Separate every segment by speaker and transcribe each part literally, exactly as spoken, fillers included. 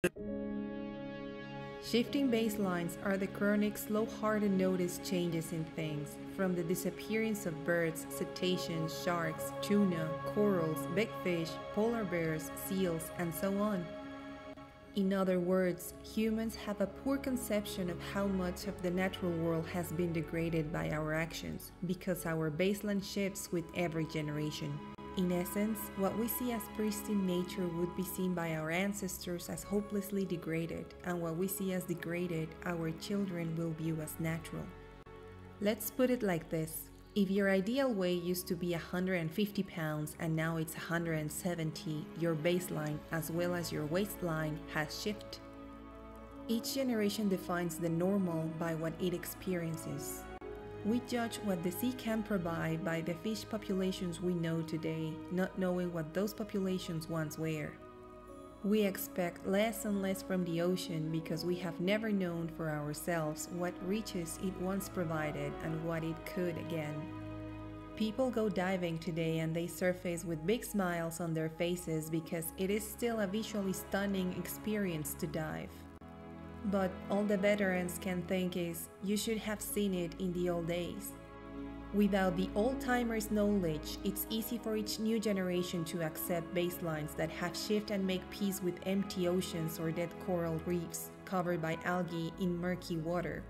Speaker 1: Shifting baselines are the chronic, slow-hearted noticed changes in things, from the disappearance of birds, cetaceans, sharks, tuna, corals, big fish, polar bears, seals, and so on. In other words, humans have a poor conception of how much of the natural world has been degraded by our actions, because our baseline shifts with every generation. In essence, what we see as pristine nature would be seen by our ancestors as hopelessly degraded, and what we see as degraded, our children will view as natural. Let's put it like this. If your ideal weight used to be one hundred fifty pounds and now it's one hundred seventy, your baseline as well as your waistline has shifted. Each generation defines the normal by what it experiences. We judge what the sea can provide by the fish populations we know today, not knowing what those populations once were. We expect less and less from the ocean because we have never known for ourselves what riches it once provided and what it could again. People go diving today and they surface with big smiles on their faces because it is still a visually stunning experience to dive. But all the veterans can think is, you should have seen it in the old days. Without the old-timers' knowledge, it's easy for each new generation to accept baselines that have shifted and make peace with empty oceans or dead coral reefs covered by algae in murky water.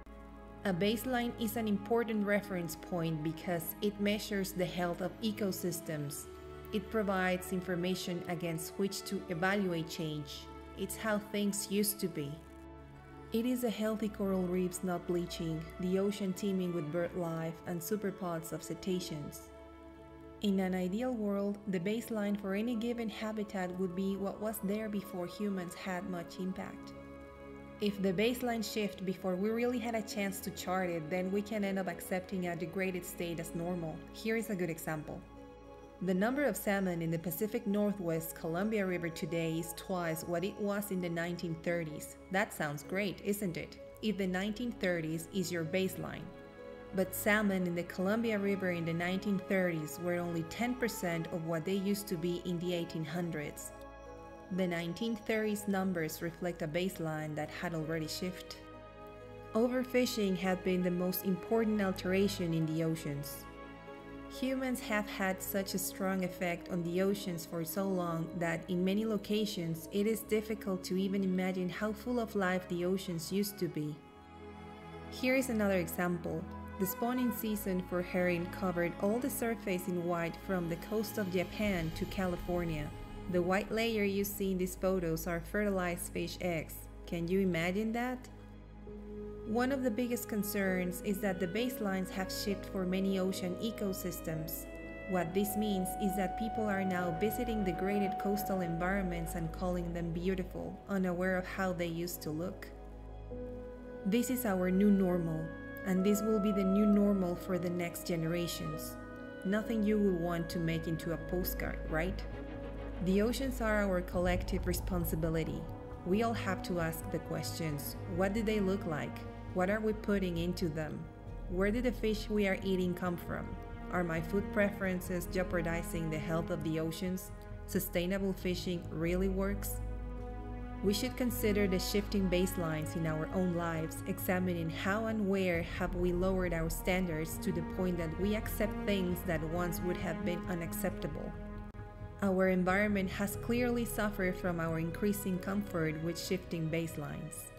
Speaker 1: A baseline is an important reference point because it measures the health of ecosystems. It provides information against which to evaluate change. It's how things used to be. It is a healthy coral reefs not bleaching, the ocean teeming with bird life and superpods of cetaceans. In an ideal world, the baseline for any given habitat would be what was there before humans had much impact. If the baseline shifted before we really had a chance to chart it, then we can end up accepting a degraded state as normal. Here is a good example. The number of salmon in the Pacific Northwest Columbia River today is twice what it was in the nineteen thirties. That sounds great, isn't it? If the nineteen thirties is your baseline. But salmon in the Columbia River in the nineteen thirties were only ten percent of what they used to be in the eighteen hundreds. The nineteen thirties numbers reflect a baseline that had already shifted. Overfishing had been the most important alteration in the oceans. Humans have had such a strong effect on the oceans for so long that in many locations it is difficult to even imagine how full of life the oceans used to be. Here is another example. The spawning season for herring covered all the surface in white from the coast of Japan to California. The white layer you see in these photos are fertilized fish eggs. Can you imagine that? One of the biggest concerns is that the baselines have shifted for many ocean ecosystems. What this means is that people are now visiting degraded coastal environments and calling them beautiful, unaware of how they used to look. This is our new normal, and this will be the new normal for the next generations. Nothing you will want to make into a postcard, right? The oceans are our collective responsibility. We all have to ask the questions. What do they look like? What are we putting into them? Where did the fish we are eating come from? Are my food preferences jeopardizing the health of the oceans? Sustainable fishing really works? We should consider the shifting baselines in our own lives, examining how and where have we lowered our standards to the point that we accept things that once would have been unacceptable. Our environment has clearly suffered from our increasing comfort with shifting baselines.